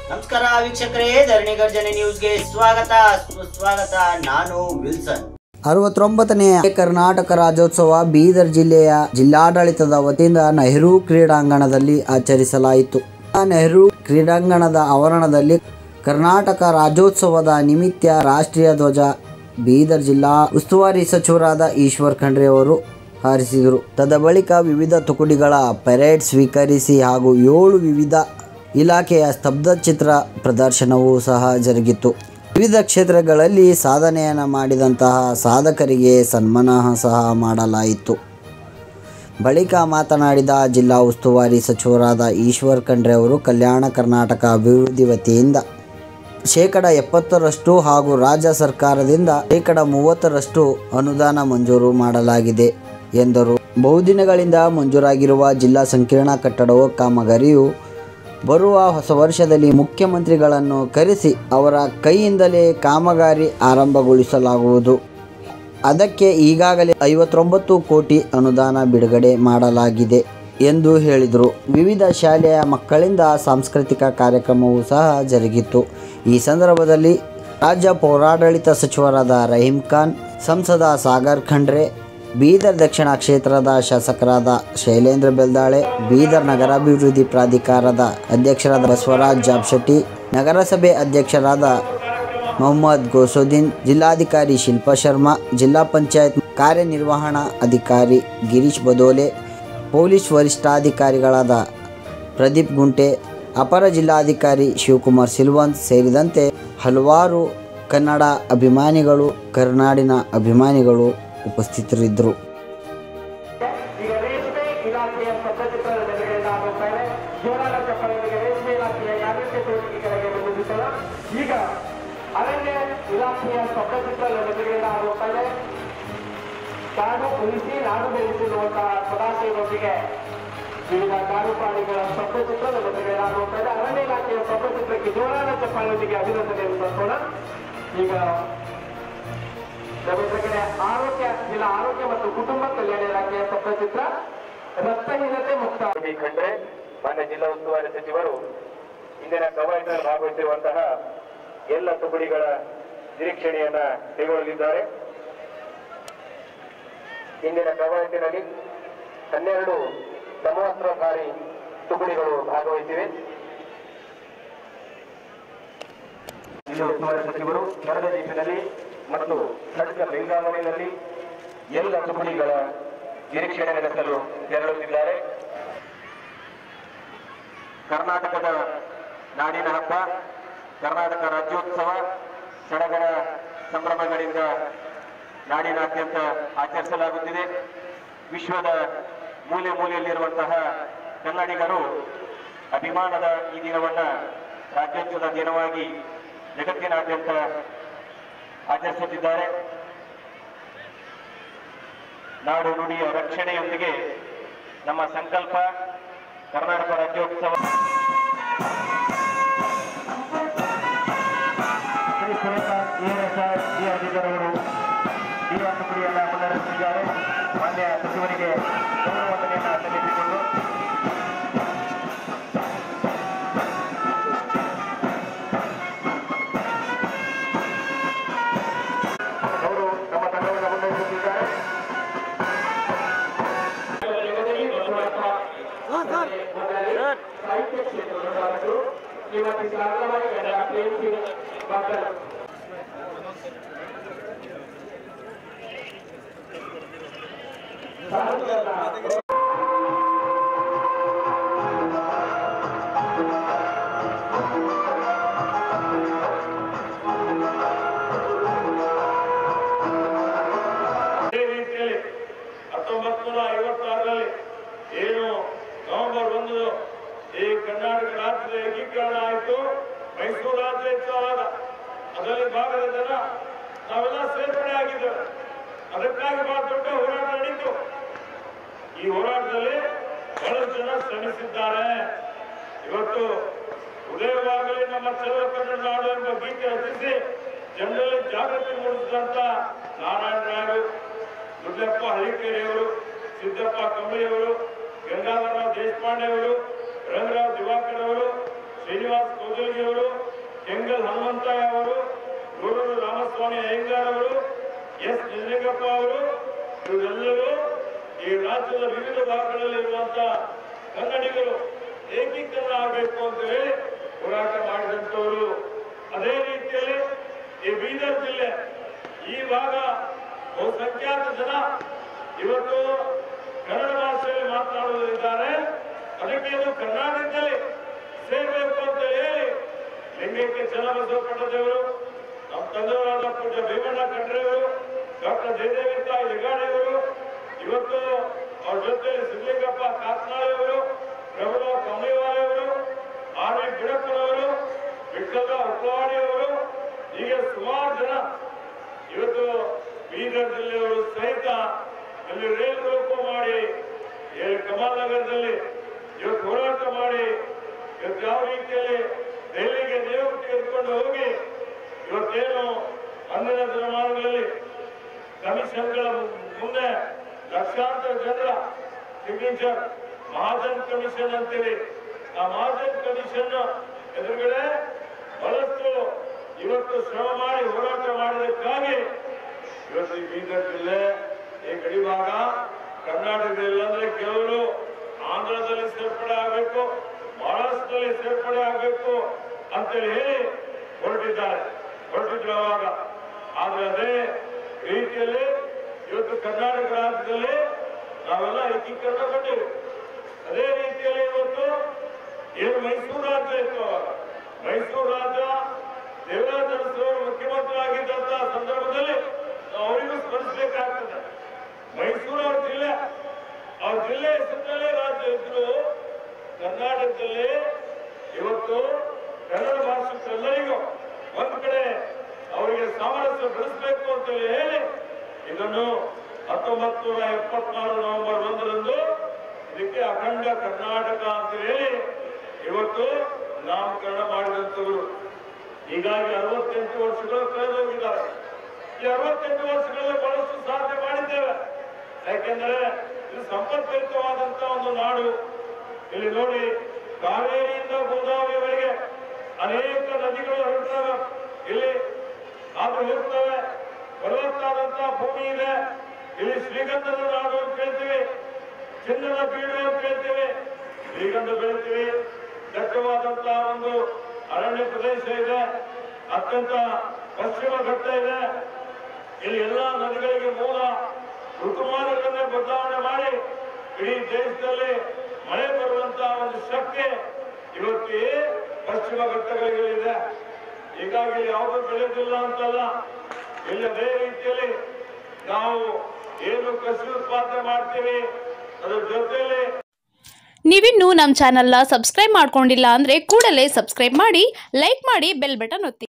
ನಮಸ್ಕಾರ ವೀಕ್ಷಕರೇ, ಧರಣಿ ಗರ್ಜನೆ ನ್ಯೂಸ್ಗೆ ಸ್ವಾಗತ ಸುಸ್ವಾಗತ. ನಾನು ವಿಲ್ಸನ್. 69ನೇ ಕರ್ನಾಟಕ ರಾಜ್ಯೋತ್ಸವ ಬೀದರ್ ಜಿಲ್ಲೆಯ ಜಿಲ್ಲಾಡಳಿತದ ವತಿಯಿಂದ ನೆಹರು ಕ್ರೀಡಾಂಗಣದಲ್ಲಿ ಆಚರಿಸಲಾಯಿತು. ನೆಹರು ಕ್ರೀಡಾಂಗಣದ ಆವರಣದಲ್ಲಿ ಕರ್ನಾಟಕ ರಾಜ್ಯೋತ್ಸವದ ನಿಮಿತ್ತ ರಾಷ್ಟ್ರೀಯ ಧ್ವಜ ಬೀದರ್ ಜಿಲ್ಲಾ ಉಸ್ತುವಾರಿ ಸಚಿವರಾದ ಈಶ್ವರ್ ಖಂಡ್ರೆ ಅವರು ಹಾರಿಸಿದರು. ತದಬಳಿಕ ವಿವಿಧ ತುಕಡಿಗಳ ಪರೇಡ್ ಸ್ವೀಕರಿಸಿ ಹಾಗೂ 7 ವಿವಿಧ ಇಲಾಖೆಯ ಸ್ತಬ್ಧಚಿತ್ರ ಪ್ರದರ್ಶನವೂ ಸಹ ಜರುಗಿತು. ವಿವಿಧ ಕ್ಷೇತ್ರಗಳಲ್ಲಿ ಸಾಧನೆಯನ್ನು ಮಾಡಿದಂತಹ ಸಾಧಕರಿಗೆ ಸನ್ಮಾನ ಸಹ ಮಾಡಲಾಯಿತು. ಬಳಿಕ ಮಾತನಾಡಿದ ಜಿಲ್ಲಾ ಉಸ್ತುವಾರಿ ಸಚಿವರಾದ ಈಶ್ವರ್ ಖಂಡ್ರೆ ಅವರು, ಕಲ್ಯಾಣ ಕರ್ನಾಟಕ ಅಭಿವೃದ್ಧಿ ವತಿಯಿಂದ 70% ಹಾಗೂ ರಾಜ್ಯ ಸರ್ಕಾರದಿಂದ 30% ಅನುದಾನ ಮಂಜೂರು ಮಾಡಲಾಗಿದೆ ಎಂದರು. ಬಹುದಿನಗಳಿಂದ ಮಂಜೂರಾಗಿರುವ ಜಿಲ್ಲಾ ಸಂಕೀರ್ಣ ಕಟ್ಟಡವು ಕಾಮಗಾರಿಯು ಬರುವ ಹೊಸ ವರ್ಷದಲ್ಲಿ ಮುಖ್ಯಮಂತ್ರಿಗಳನ್ನು ಕರೆಸಿ ಅವರ ಕೈಯಿಂದಲೇ ಕಾಮಗಾರಿ ಆರಂಭಗೊಳಿಸಲಾಗುವುದು. ಅದಕ್ಕೆ ಈಗಾಗಲೇ 59 ಕೋಟಿ ಅನುದಾನ ಬಿಡುಗಡೆ ಮಾಡಲಾಗಿದೆ ಎಂದು ಹೇಳಿದರು. ವಿವಿಧ ಶಾಲೆಯ ಮಕ್ಕಳಿಂದ ಸಾಂಸ್ಕೃತಿಕ ಕಾರ್ಯಕ್ರಮವೂ ಸಹ ಜರುಗಿತು. ಈ ಸಂದರ್ಭದಲ್ಲಿ ರಾಜ್ಯ ಪೌರಾಡಳಿತ ಸಚಿವರಾದ ರಹೀಂ ಖಾನ್, ಸಂಸದ ಸಾಗರ್ ಖಂಡ್ರೆ, ಬೀದರ್ ದಕ್ಷಿಣ ಕ್ಷೇತ್ರದ ಶಾಸಕರಾದ ಶೈಲೇಂದ್ರ ಬೆಲ್ದಾಳೆ, ಬೀದರ್ ನಗರಾಭಿವೃದ್ಧಿ ಪ್ರಾಧಿಕಾರದ ಅಧ್ಯಕ್ಷರಾದ ಬಸವರಾಜ್ ಜಾಬಶೆಟ್ಟಿ, ನಗರಸಭೆ ಅಧ್ಯಕ್ಷರಾದ ಮೊಹಮ್ಮದ್ ಗೋಸುದ್ದೀನ್, ಜಿಲ್ಲಾಧಿಕಾರಿ ಶಿಲ್ಪಾ ಶರ್ಮಾ, ಜಿಲ್ಲಾ ಪಂಚಾಯತ್ ಕಾರ್ಯನಿರ್ವಹಣಾ ಅಧಿಕಾರಿ ಗಿರೀಶ್ ಬದೋಲೆ, ಪೊಲೀಸ್ ವರಿಷ್ಠಾಧಿಕಾರಿಗಳಾದ ಪ್ರದೀಪ್ ಗುಂಟೆ, ಅಪರ ಜಿಲ್ಲಾಧಿಕಾರಿ ಶಿವಕುಮಾರ್ ಸಿಲ್ವಂತ್ ಸೇರಿದಂತೆ ಹಲವಾರು ಕನ್ನಡ ಅಭಿಮಾನಿಗಳು, ಕರುನಾಡಿನ ಅಭಿಮಾನಿಗಳು ಉಪಸ್ಥಿತರಿದ್ದರು. ಈಗ ರೇಷ್ಮೆ ಇಲಾಖೆಯ ಸ್ತಬ್ಧಚಿತ್ರ ಬಿಡುಗಡೆಯಾಗುತ್ತಾರೆ. ಜೋರಾದ ಚಪ್ಪಲಿಗೆ ರೇಷ್ಮೆ ಇಲಾಖೆಯ ಯಾವ್ಯಾವ ಚಟುವಟಿಕೆಗಳಿಗೆ ಬಂದಿರುತ್ತಲ್ಲ, ಈಗ ಅರಣ್ಯ ಇಲಾಖೆಯ ಸ್ತಬ್ಧಚಿತ್ರ ಬಿಡುಗಡೆಯಾಗುತ್ತಾರೆ. ಕಾಡು ಉಳಿಸಿ ನಾಡು ಬೆಳೆಸಿರುವಂತಹ ಸದಾಶಯದೊಂದಿಗೆ ವಿವಿಧ ಕಾಡು ಪ್ರಾಣಿಗಳ ಸ್ತಬ್ಧಚಿತ್ರ ಬಿಡುಗಡೆಯಾಗುತ್ತದೆ. ಅರಣ್ಯ ಇಲಾಖೆಯ ಸ್ತಬ್ಧಚಿತ್ರಕ್ಕೆ ಜೋರಾದ ಚಪ್ಪಾಳೆಯೊಂದಿಗೆ ಅಭಿನಂದನೆಯನ್ನು ಸಲ್ಲಿಸೋಣ. ಈಗ ಜಿಲ್ಲಾ ಆರೋಗ್ಯ ಮತ್ತು ಕುಟುಂಬ ಕಲ್ಯಾಣ ಇಲಾಖೆಯ ಸ್ತಬ್ಧಚಿತ್ರ ರಕ್ತಹೀನತೆ ಮುಕ್ತ. ಖಂಡ್ರೆ, ಮಾನ್ಯ ಜಿಲ್ಲಾ ಉಸ್ತುವಾರಿ ಸಚಿವರು ಇಂದಿನ ಕವಾಯತಿನಲ್ಲಿ ಭಾಗವಹಿಸಿರುವಂತಹ ಎಲ್ಲ ತುಕಡಿಗಳ ನಿರೀಕ್ಷಣೆಯನ್ನ ಕೈಗೊಳ್ಳಲಿದ್ದಾರೆ. ಇಂದಿನ ಕವಾಯತಿನಲ್ಲಿ 12 ಸಮವಸ್ತ್ರಧಾರಿ ತುಕಡಿಗಳು ಭಾಗವಹಿಸಿವೆ. ಜಿಲ್ಲಾ ಉಸ್ತುವಾರಿ ಸಚಿವರು ಮರದ ಜೀಪಿನಲ್ಲಿ ಮತ್ತು ಖಡ್ಗ ಬೆಂಗಾವಲಿನಲ್ಲಿ ಎಲ್ಲ ತುಕಡಿಗಳ ನಿರೀಕ್ಷಣೆ ನಡೆಸಲು ತೆರಳುತ್ತಿದ್ದಾರೆ. ಕರ್ನಾಟಕದ ನಾಡಿನ ಹಬ್ಬ ಕರ್ನಾಟಕ ರಾಜ್ಯೋತ್ಸವ ಸಡಗರ ಸಂಭ್ರಮಗಳಿಂದ ನಾಡಿನಾದ್ಯಂತ ಆಚರಿಸಲಾಗುತ್ತಿದೆ. ವಿಶ್ವದ ಮೂಲೆ ಮೂಲೆಯಲ್ಲಿರುವಂತಹ ಕನ್ನಡಿಗರು ಅಭಿಮಾನದ ಈ ದಿನವನ್ನು ರಾಜ್ಯೋತ್ಸವದ ದಿನವಾಗಿ ಜಗತ್ತಿನಾದ್ಯಂತ ಆಚರಿಸುತ್ತಿದ್ದಾರೆ. ನಾಡು ನುಡಿಯ ರಕ್ಷಣೆಯೊಂದಿಗೆ ನಮ್ಮ ಸಂಕಲ್ಪ ಕರ್ನಾಟಕ ರಾಜ್ಯೋತ್ಸವ. ಶ್ರೀ ಸುರೇಶ್ ಅಧಿಕಾರಿಗಳು ಈ ತುಕಡಿಯನ್ನು ಮುನ್ನಡೆಸುತ್ತಿದ್ದಾರೆ. ಮಾನ್ಯ ಸಚಿವರಿಗೆ ಗೌರವವಂದನೆಯನ್ನು ಸಲ್ಲಿಸಿಕೊಂಡು ಸಾಹಿತ್ಯ ಕ್ಷೇತ್ರದ ಸಾಧಕರು ಶ್ರೀಮತಿ ಶಾರದಾಬಾಯಿ ಪ್ರೇಮಸಿ ಭಕ್ತರು ಇದೇ ರೀತಿಯಲ್ಲಿ 1956ರಲ್ಲಿ ಏನು ನವೆಂಬರ್ 1 ಈ ಕರ್ನಾಟಕ ರಾಜ್ಯದ ಏಕೀಕರಣ ಆಯಿತು. ಮೈಸೂರು ರಾಜ್ಯ ಇತ್ತು. ಆಗ ಅದರಲ್ಲಿ ಭಾಗದ ಜನ ನಾವೆಲ್ಲ ಸೇರ್ಪಡೆ ಆಗಿದ್ದೇವೆ. ಅದಕ್ಕಾಗಿ ಬಹಳ ದೊಡ್ಡ ಹೋರಾಟ ನಡೀತು. ಈ ಹೋರಾಟದಲ್ಲಿ ಬಹಳಷ್ಟು ಜನ ಶ್ರಮಿಸಿದ್ದಾರೆ. ಇವತ್ತು ಉದಯವಾಗಲಿ ನಮ್ಮ ಚಲೋ ಕನ್ನಡ ನಾಡು ಎಂಬ ಗೀತೆ ರಚಿಸಿ ಜನರಲ್ಲಿ ಜಾಗೃತಿ ಮೂಡಿಸಿದಂತ ನಾರಾಯಣ ರಾಯರು, ದುಡ್ಡಪ್ಪ ಹಳಿಕೇರಿಯವರು, ಸಿದ್ದಪ್ಪ ಕಂಬಳಿಯವರು, ಗಂಗಾಧರರಾವ್ ದೇಶಪಾಂಡೆ ಅವರು, ರಂಗರಾವ್ ದಿವಾಕರ್ ಅವರು, ಶ್ರೀನಿವಾಸ್ ಕೋಜಲ್ಗಿ ಅವರು, ಕೆಂಗಲ್ ಹನುಮಂತಯ್ಯ ಅವರು, ಗೂಡೂರು ರಾಮಸ್ವಾಮಿ ಅಯ್ಯಂಗಾರ್ ಅವರು, ಎಸ್ ನಿಜಲಿಂಗಪ್ಪ ಅವರು, ಇವರೆಲ್ಲರೂ ಈ ರಾಜ್ಯದ ವಿವಿಧ ಭಾಗಗಳಲ್ಲಿ ಇರುವಂತಹ ಕನ್ನಡಿಗರು ಏಕೀಕರಣ ಆಗಬೇಕು ಅಂತ ಹೇಳಿ ಹೋರಾಟ ಮಾಡಿದಂತವರು. ಅದೇ ರೀತಿಯಲ್ಲಿ ಈ ಬೀದರ್ ಜಿಲ್ಲೆ ಈ ಭಾಗ ಬಹುಸಂಖ್ಯಾತ ಜನ ಇವತ್ತು ಕನ್ನಡ ಭಾಷೆಯಲ್ಲಿ ಮಾತನಾಡುವುದಿದ್ದಾರೆ. ಅದಕ್ಕೆ ಇದು ಕರ್ನಾಟಕದಲ್ಲಿ ಸೇರಬೇಕು ಅಂತ ಹೇಳಿ ಲಿಂಗೈಕ್ಯ ಚನ್ನಬಸವ ಪಟ್ಟದೇವರು, ನಮ್ಮ ತಂದೆಯವರಾದ ಪೂಜ್ಯ ಭೀಮಣ್ಣ ಖಂಡ್ರೆಯವರು, ಡಾಕ್ಟರ್ ಜಯದೇವಿತ ಯಗಾಡಿಯವರು, ಇವತ್ತು ಅವ್ರ ಜೊತೆಯಲ್ಲಿ ಸಿದ್ಧಲಿಂಗಪ್ಪ ಕಾತ್ನಾಳಿಯವರು, ಪ್ರಭುರಾವ್ ಕಮಲಿವಾಲೆಯವರು, ಆರ್ ವಿ ಗಿಡಪ್ಪನವರು, ವಿಠ್ಠಲರಾವ್ ಉಪ್ಪಾಡಿಯವರು, ಹೀಗೆ ಸುಮಾರು ಜನ ಇವತ್ತು ಬೀದರ್ ಜಿಲ್ಲೆಯವರು ಸಹಿತ ಅಲ್ಲಿ ರೈಲು ರೋಕ ಮಾಡಿ ಕಮಾಲ್ ನಗರದಲ್ಲಿ ಇವತ್ತು ಹೋರಾಟ ಮಾಡಿ ಇವತ್ತು ಯಾವ ರೀತಿಯಲ್ಲಿ ದೆಹಲಿಗೆ ನೇಮಕ ತೆಗೆದುಕೊಂಡು ಹೋಗಿ ಇವತ್ತೇನು ಅಂದಿನ ದಿನಮಾನಗಳಲ್ಲಿ ಕಮಿಷನ್ಗಳ ಮುಂದೆ ಲಕ್ಷಾಂತರ ಜನರ ಸಿಗ್ನೇಚರ್ ಮಹಾಜನ್ ಕಮಿಷನ್ ಅಂತೀವಿ. ಆ ಮಹಾಜನ್ ಕಮಿಷನ್ ಎದುರುಗಡೆ ಬಹಳಷ್ಟು ಇವತ್ತು ಶ್ರಮ ಮಾಡಿ ಹೋರಾಟ ಮಾಡಿದಕ್ಕಾಗಿ ಇವತ್ತು ಈ ಬೀದರ್ ಜಿಲ್ಲೆ ಈ ಗಡಿ ಭಾಗ ಕರ್ನಾಟಕದಲ್ಲಿ ಅಂದ್ರೆ ಕೆಲವರು ಆಂಧ್ರದಲ್ಲಿ ಸೇರ್ಪಡೆ ಆಗಬೇಕು, ಮಹಾರಾಷ್ಟ್ರದಲ್ಲಿ ಸೇರ್ಪಡೆ ಆಗಬೇಕು ಅಂತೇಳಿ ಹೇಳಿ ಹೊರಟಿದ್ರು ಅವಾಗ. ಆದ್ರೆ ಅದೇ ರೀತಿಯಲ್ಲಿ ಇವತ್ತು ಕರ್ನಾಟಕ ರಾಜ್ಯದಲ್ಲಿ ನಾವೆಲ್ಲ ಏಕೀಕರಣಗೊಂಡಿವಿ. ಅದೇ ರೀತಿಯಲ್ಲಿ ಇವತ್ತು ಏನು ಮೈಸೂರು ರಾಜ್ಯ ಇತ್ತು, ಅವಾಗ ಮೈಸೂರು ರಾಜ್ಯ ದೇವರಾಜ ಅರಸರು ಮುಖ್ಯಮಂತ್ರಿ ಆಗಿದ್ದಂತಹ ಸಂದರ್ಭದಲ್ಲಿ ಅವರಿಗೂ ಸ್ಮರಿಸಬೇಕಾಗ್ತದೆ. ಮೈಸೂರು ಅವ್ರ ಜಿಲ್ಲೆ ಹೆಸರಿನಲ್ಲೇ ರಾಜ್ಯ ಇದ್ರು. ಕರ್ನಾಟಕದಲ್ಲಿ ಇವತ್ತು ಕನ್ನಡ ಭಾಷಿಕರೆಲ್ಲರಿಗೂ ಒಂದ್ ಕಡೆ ಅವರಿಗೆ ಸಾಮರಸ್ಯ ಬೆಳೆಸಬೇಕು ಅಂತ ಹೇಳಿ ಇದನ್ನು 1974 ನವೆಂಬರ್ 1ರಂದು ಇದಕ್ಕೆ ಅಖಂಡ ಕರ್ನಾಟಕ ಅಂತ ಹೇಳಿ ಇವತ್ತು ನಾಮಕರಣ ಮಾಡಿದಂತವರು. ಹೀಗಾಗಿ 68 ವರ್ಷಗಳು ಕಳೆದೋಗಿದ್ದಾರೆ. ಈ 68 ವರ್ಷಗಳಲ್ಲಿ ಬಹಳಷ್ಟು ಸಾಧನೆ ಮಾಡಿದ್ದೇವೆ. ಯಾಕೆಂದ್ರೆ ಇದು ಸಂಪತ್ಭರಿತವಾದಂತ ಒಂದು ನಾಡು. ಇಲ್ಲಿ ನೋಡಿ, ಕಾವೇರಿಯಿಂದ ಗೋದಾವರಿವರೆಗೆ ಅನೇಕ ನದಿಗಳು ಹರಿಯುತ್ತವೆ. ಇಲ್ಲಿ ಆದ್ರೂ ಇರ್ತವೆ. ಫಲವತ್ತಾದಂತಹ ಭೂಮಿ ಇದೆ. ಇಲ್ಲಿ ಶ್ರೀಗಂಧದ ನಾಡು ಅಂತ ಹೇಳ್ತೀವಿ, ಚಿನ್ನದ ಬೀಡು ಅಂತ ಹೇಳ್ತೀವಿ. ಶ್ರೀಗಂಧ ಬೆಳಿತೀವಿ. ದಟ್ಟವಾದಂತಹ ಒಂದು ಅರಣ್ಯ ಪ್ರದೇಶ ಇದೆ. ಅತ್ಯಂತ ಪಶ್ಚಿಮ ಘಟ್ಟ ಇದೆ. ಇಲ್ಲಿ ಎಲ್ಲಾ ನದಿಗಳಿಗೆ ಮೂಲ ಋತುಮಾನಗಳನ್ನೇ ಬದಲಾವಣೆ ಮಾಡಿ ಇಡೀ ದೇಶದಲ್ಲಿ ಮಳೆ ಬರುವಂತಹ ಒಂದು ಶಕ್ತಿ ಇವತ್ತು ಪಶ್ಚಿಮ ಘಟ್ಟಗಳಿದೆ. ಹೀಗಾಗಿ ಯಾವುದೂ ಬೆಳೆದಿಲ್ಲ ಅಂತಲ್ಲ. ಇಲ್ಲಿ ಅದೇ ರೀತಿಯಲ್ಲಿ ನಾವು ಏನು ಕೃಷಿ ಉತ್ಪಾದನೆ ಮಾಡ್ತೀವಿ ಅದರ ಜೊತೆಯಲ್ಲಿ ನೀವಿನ್ನೂ ನಮ್ಮ ಚಾನೆಲ್ನ ಸಬ್ಸ್ಕ್ರೈಬ್ ಮಾಡ್ಕೊಂಡಿಲ್ಲ ಅಂದರೆ ಕೂಡಲೇ ಸಬ್ಸ್ಕ್ರೈಬ್ ಮಾಡಿ, ಲೈಕ್ ಮಾಡಿ, ಬೆಲ್ ಬಟನ್ ಒತ್ತಿ.